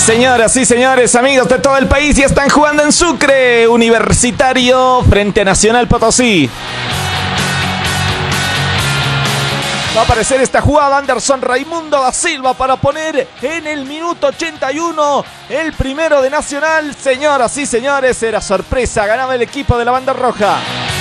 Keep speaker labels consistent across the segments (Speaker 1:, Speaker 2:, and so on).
Speaker 1: señoras y señores, amigos de todo el país, ya están jugando en Sucre. Universitario frente a Nacional Potosí. Va a aparecer esta jugada Anderson Raimundo da Silva para poner en el minuto 81 el primero de Nacional. Señoras y señores, era sorpresa, ganaba el equipo de la banda roja.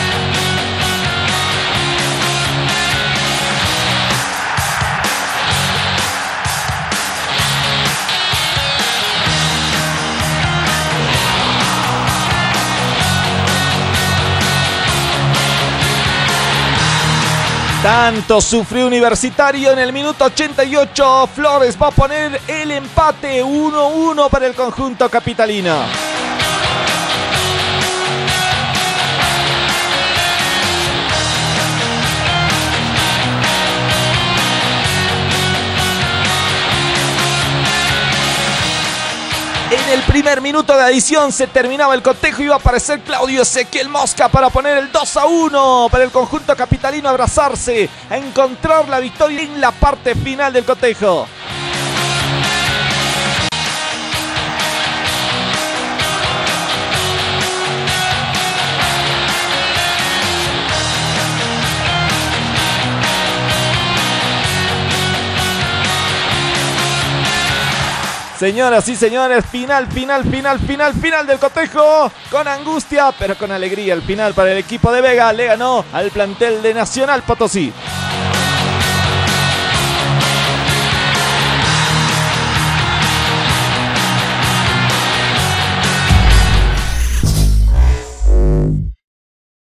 Speaker 1: Tanto sufrió Universitario en el minuto 88. Flores va a poner el empate 1-1 para el conjunto capitalino. En el primer minuto de adición se terminaba el cotejo y iba a aparecer Claudio Ezequiel Mosca para poner el 2-1 para el conjunto capitalino, abrazarse, a encontrar la victoria en la parte final del cotejo. Señoras y señores, final del cotejo. Con angustia, pero con alegría. El final para el equipo de Vega le ganó al plantel de Nacional Potosí.